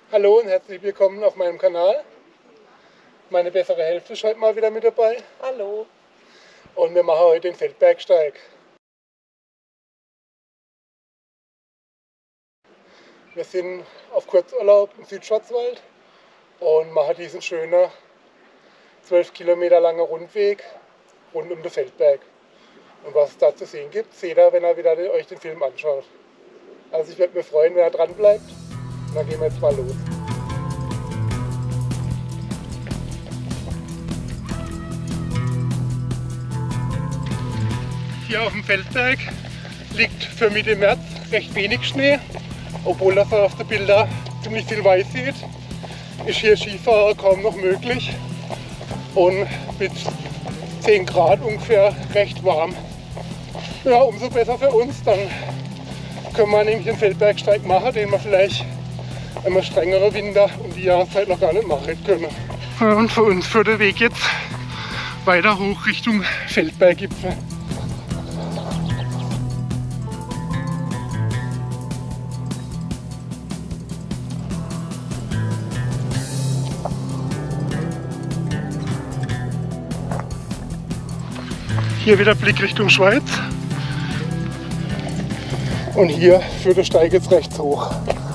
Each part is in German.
Hallo und herzlich willkommen auf meinem Kanal. Meine bessere Hälfte ist heute mal wieder mit dabei. Hallo. Und wir machen heute den Feldbergsteig. Wir sind auf Kurzurlaub im Südschwarzwald und machen diesen schönen 12 Kilometer langen Rundweg rund um den Feldberg. Und was es da zu sehen gibt, seht ihr, wenn ihr wieder euch den Film anschaut. Also ich würde mich freuen, wenn ihr dran bleibt. Und dann gehen wir jetzt mal los. Hier auf dem Feldberg liegt für Mitte März recht wenig Schnee, obwohl das auf den Bildern ziemlich viel weiß sieht. Ist hier Skifahren kaum noch möglich und mit 10 Grad ungefähr recht warm. Ja, umso besser für uns, dann können wir nämlich den Feldbergsteig machen, den wir vielleicht im strengeren Winter um die Jahreszeit noch gar nicht machen können. Ja, und für uns führt der Weg jetzt weiter hoch Richtung Feldberggipfel. Hier wieder Blick Richtung Schweiz. Und hier führt der Steig jetzt rechts hoch.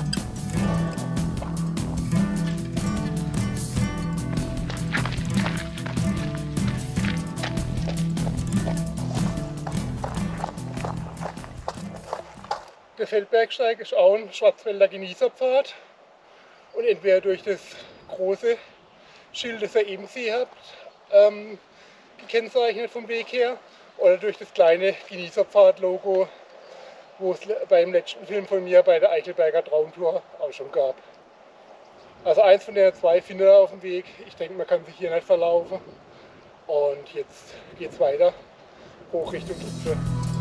Der Feldbergsteig ist auch ein Schwarzwälder Genießerpfad. Und entweder durch das große Schild, das ihr eben seht habt, gekennzeichnet vom Weg her, oder durch das kleine Genießerpfad-Logo, wo es beim letzten Film von mir bei der Eichelberger Traumtour auch schon gab. Also eins von den zwei findet ihr auf dem Weg. Ich denke, man kann sich hier nicht verlaufen. Und jetzt geht es weiter hoch Richtung Gipfel.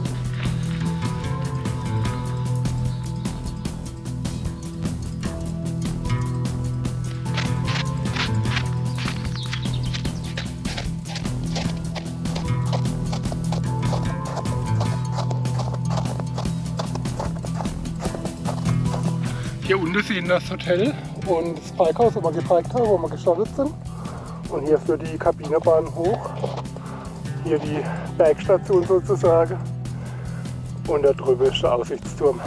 Hier unten sehen das Hotel und das Parkhaus, wo wir geparkt haben, wo wir gestartet sind. Und hier führt die Kabinebahn hoch. Hier die Bergstation sozusagen. Und da drüben ist der Aussichtsturm.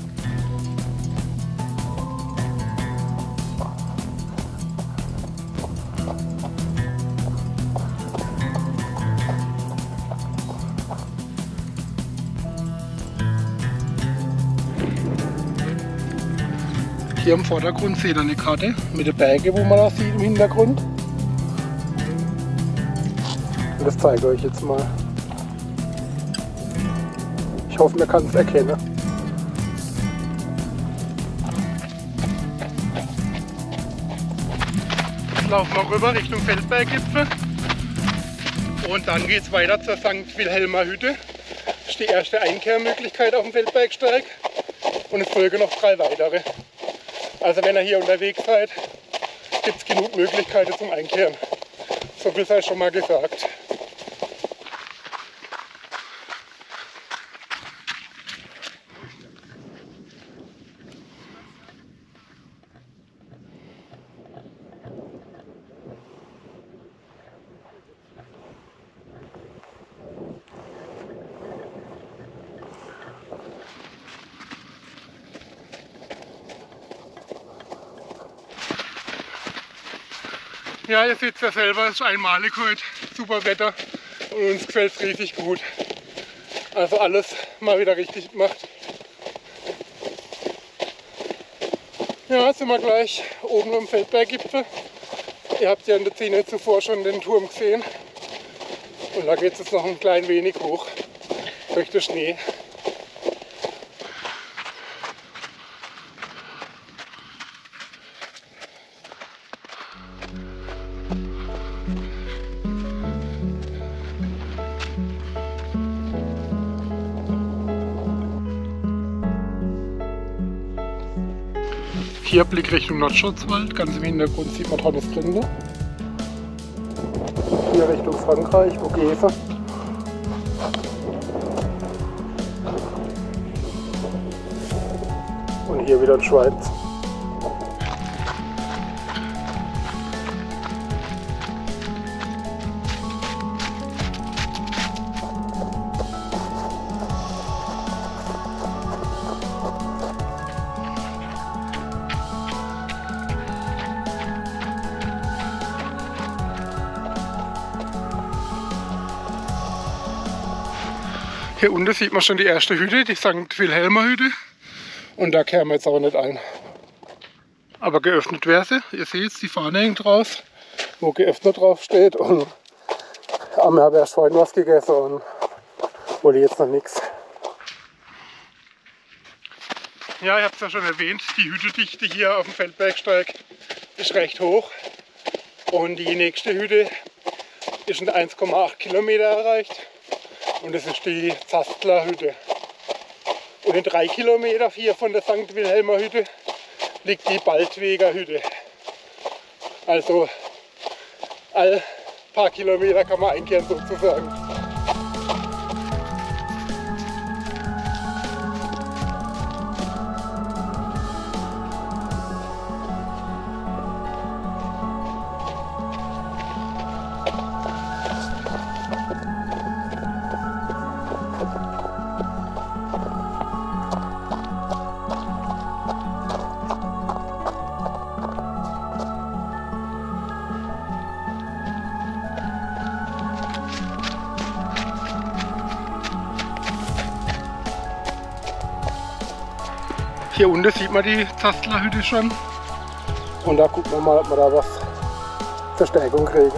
Hier im Vordergrund seht ihr eine Karte mit den Bergen, wo man da sieht im Hintergrund. Und das zeige ich euch jetzt mal. Ich hoffe, man kann es erkennen. Jetzt laufen wir rüber Richtung Feldberggipfel. Und dann geht es weiter zur St. Wilhelmer Hütte. Das ist die erste Einkehrmöglichkeit auf dem Feldbergsteig. Und es folgen noch 3 weitere. Also wenn ihr hier unterwegs seid, gibt es genug Möglichkeiten zum Einkehren. So viel sei schon mal gesagt. Ja, ihr seht es ja selber, es ist einmalig heute, super Wetter und uns gefällt es richtig gut. Also alles mal wieder richtig gemacht. Ja, jetzt sind wir gleich oben am Feldberggipfel. Ihr habt ja in der Szene zuvor schon den Turm gesehen. Und da geht es jetzt noch ein klein wenig hoch durch den Schnee. Hier Blick Richtung Nordschwarzwald, ganz im Hintergrund sieht man Tonnesgründe. Hier Richtung Frankreich, Vogesen. Und hier wieder in Schweiz. Hier unten sieht man schon die erste Hütte, die St. Wilhelmer Hütte. Und da kehren wir jetzt aber nicht ein. Aber geöffnet wäre sie. Ihr seht, die Fahne hängt raus, wo geöffnet drauf steht. Und wir haben erst vorhin was gegessen und wollte jetzt noch nichts. Ja, ich habe es ja schon erwähnt, die Hüttedichte hier auf dem Feldbergsteig ist recht hoch. Und die nächste Hütte ist in 1,8 Kilometer erreicht. Und das ist die Zastler Hütte. Und in 3 Kilometer hier von der St. Wilhelmer Hütte liegt die Baldweger Hütte. Also all paar Kilometer kann man einkehren sozusagen. Hier unten sieht man die Zastler Hütte schon. Und da gucken wir mal, ob wir da was Verstärkung kriegen.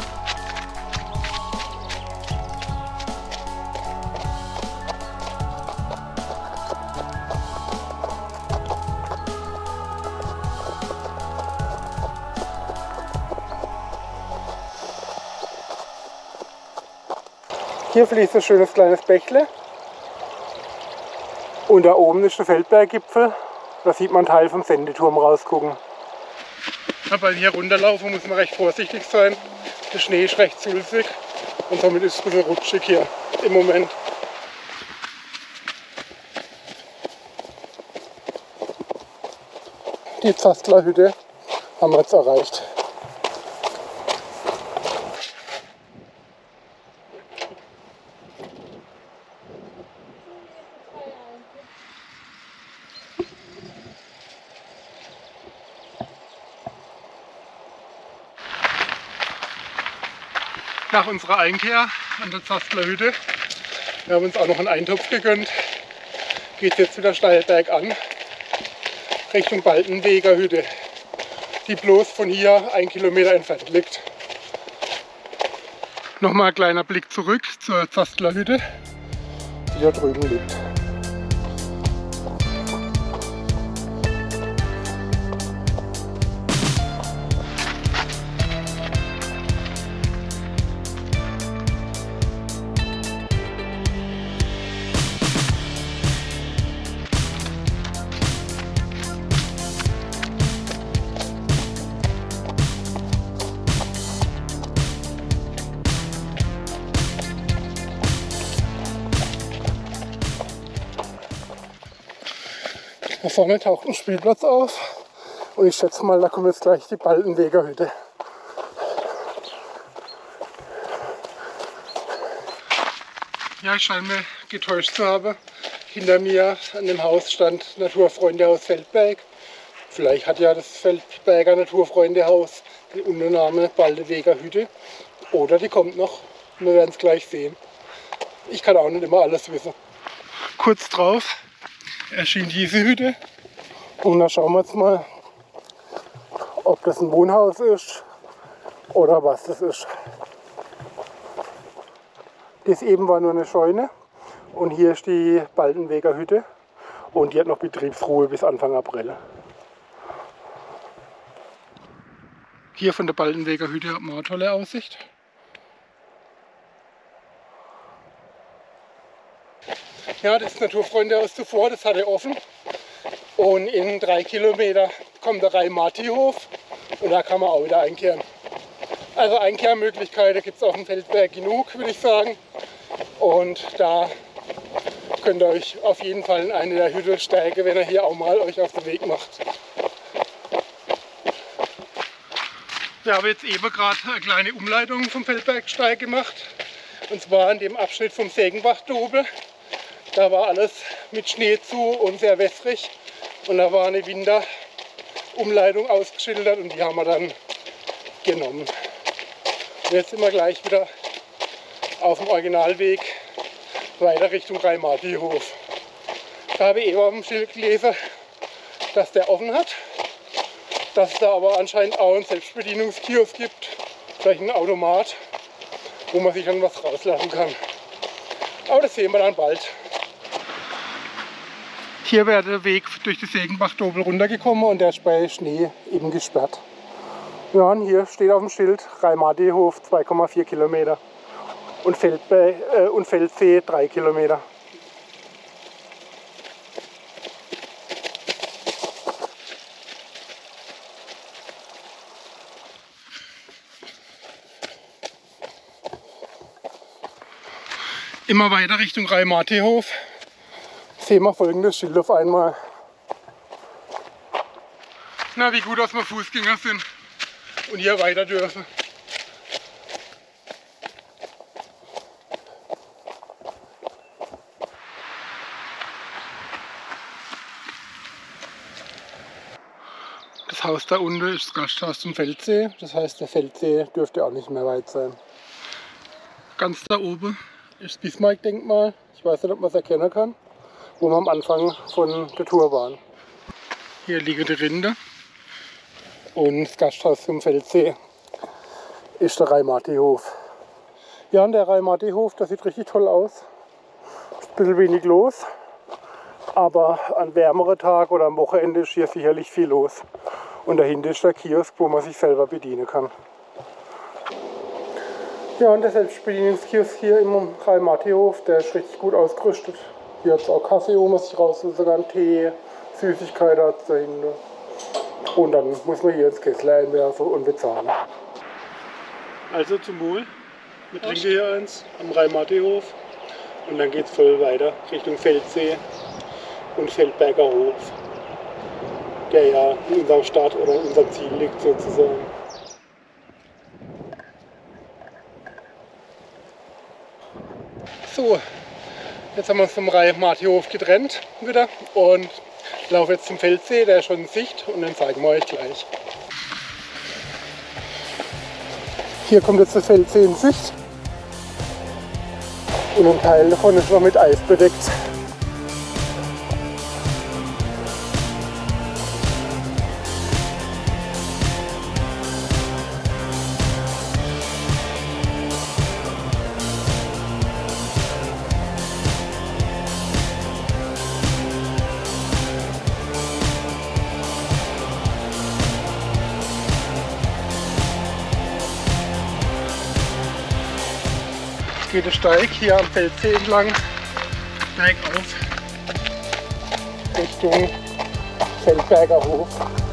Hier fließt ein schönes kleines Bächle. Und da oben ist der Feldberggipfel. Da sieht man einen Teil vom Sendeturm rausgucken. Ja, beim hier runterlaufen muss man recht vorsichtig sein. Der Schnee ist recht sulzig und somit ist es ein bisschen rutschig hier im Moment. Die Zastler Hütte haben wir jetzt erreicht. Nach unserer Einkehr an der Zastler Hütte, wir haben uns auch noch einen Eintopf gegönnt, geht es jetzt wieder steil bergan Richtung Baldenweger Hütte, die bloß von hier 1 Kilometer entfernt liegt. Nochmal ein kleiner Blick zurück zur Zastler Hütte, die da drüben liegt. Da vorne taucht ein Spielplatz auf und ich schätze mal, da kommt jetzt gleich die Baldenweger Hütte. Ja, ich scheine mir getäuscht zu haben. Hinter mir an dem Haus stand Naturfreundehaus Feldberg. Vielleicht hat ja das Feldberger Naturfreundehaus den Untername Baldenweger Hütte. Oder die kommt noch. Wir werden es gleich sehen. Ich kann auch nicht immer alles wissen. Kurz drauf erschien diese Hütte. Und da schauen wir jetzt mal, ob das ein Wohnhaus ist oder was das ist. Das eben war nur eine Scheune und hier ist die Baldenweger Hütte und die hat noch Betriebsruhe bis Anfang April. Hier von der Baldenweger Hütte hat man eine tolle Aussicht. Ja, das Naturfreundehaus zuvor, das hatte offen. Und in 3 Kilometer kommt der Rhein-Marti-Hof und da kann man auch wieder einkehren. Also Einkehrmöglichkeiten gibt es auf dem Feldberg genug, würde ich sagen. Und da könnt ihr euch auf jeden Fall in eine der Hütte stärken, wenn ihr hier auch mal euch auf den Weg macht. Wir haben jetzt eben gerade eine kleine Umleitung vom Feldbergsteig gemacht. Und zwar an dem Abschnitt vom Segenbachdobel. Da war alles mit Schnee zu und sehr wässrig. Und da war eine Winterumleitung ausgeschildert und die haben wir dann genommen. Und jetzt sind wir gleich wieder auf dem Originalweg weiter Richtung Rhein-Marti-Hof. Da habe ich eben auf dem Schild gelesen, dass der offen hat, dass es da aber anscheinend auch einen Selbstbedienungskiosk gibt, vielleicht ein Automat, wo man sich dann was rauslassen kann. Aber das sehen wir dann bald. Hier wäre der Weg durch die Segenbach-Dobel runtergekommen und der ist bei Schnee eben gesperrt. Ja, und hier steht auf dem Schild Rhein-Marti-Hof 2,4 Kilometer und Feldsee 3 Kilometer. Immer weiter Richtung Rhein-Marti-Hof sehen wir folgendes Schild auf einmal. Na, wie gut, dass wir Fußgänger sind und hier weiter dürfen. Das Haus da unten ist das Gasthaus zum Feldsee, das heißt, der Feldsee dürfte auch nicht mehr weit sein. Ganz da oben ist das Bismarck-Denkmal, ich weiß nicht, ob man es erkennen kann, wo wir am Anfang von der Tour waren. Hier liegen die Rinde und das Gasthaus zum Feldsee ist der Rhein-Marti-Hof. Ja, und der Rhein-Marti-Hof, das sieht richtig toll aus. Ist ein bisschen wenig los, aber an wärmeren Tagen oder am Wochenende ist hier sicherlich viel los. Und dahinter ist der Kiosk, wo man sich selber bedienen kann. Ja, und der Selbstbedienungskiosk hier im Rhein-Marti-Hof, der ist richtig gut ausgerüstet. Hier hat es auch Kaffee, wo man sich rausholen kann, Tee, Süßigkeiten hat es dahinter. Und dann muss man hier ins Kessel einwerfen und bezahlen. Also zum Wohl. Wir trinken hier eins am Rhein-Marti-Hof. Und dann geht es voll weiter Richtung Feldsee und Feldberger Hof, der ja in unserem Start oder in unserem Ziel liegt sozusagen. So, jetzt haben wir uns vom Rhein-Marti-Hof getrennt wieder und laufe jetzt zum Feldsee, der ist schon in Sicht und den zeigen wir euch gleich. Hier kommt jetzt der Feldsee in Sicht und ein Teil davon ist noch mit Eis bedeckt. Geht der Steig hier am Feldsee entlang, bergauf, Richtung Feldberger Hof.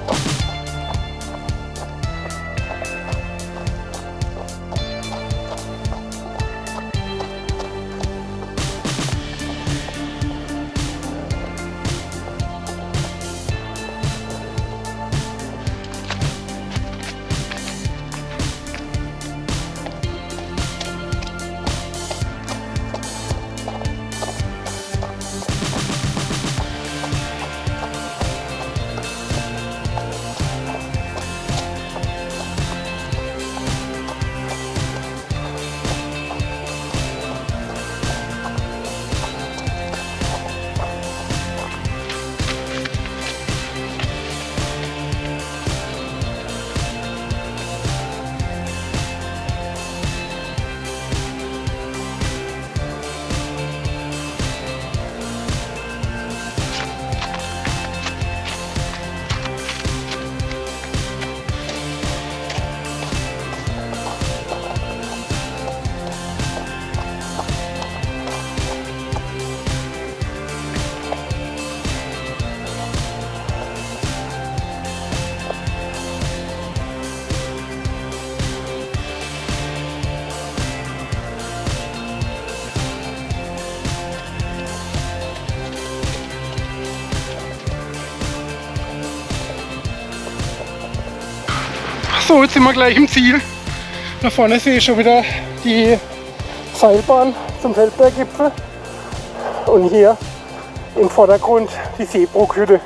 So, jetzt sind wir gleich im Ziel. Da vorne sehe ich schon wieder die Seilbahn zum Feldberggipfel. Und hier im Vordergrund die Seebrugghütte.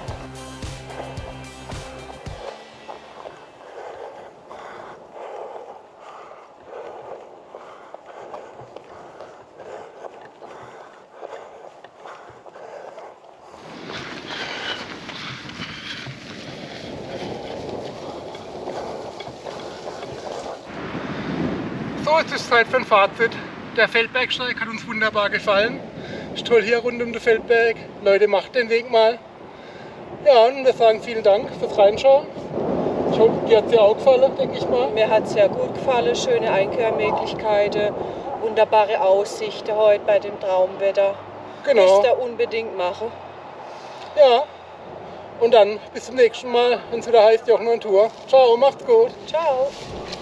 So, es ist Zeit für ein Fazit. Der Feldbergsteig hat uns wunderbar gefallen. Ist toll hier rund um den Feldberg. Leute, macht den Weg mal. Ja, und wir sagen vielen Dank fürs Reinschauen. Ich hoffe, dir hat es dir auch gefallen, denke ich mal. Mir hat es sehr gut gefallen. Schöne Einkehrmöglichkeiten, wunderbare Aussichten heute bei dem Traumwetter. Genau. Müsst ihr unbedingt machen. Ja. Und dann bis zum nächsten Mal, wenn es wieder heißt Jochen on Tour. Ciao, macht's gut. Ciao.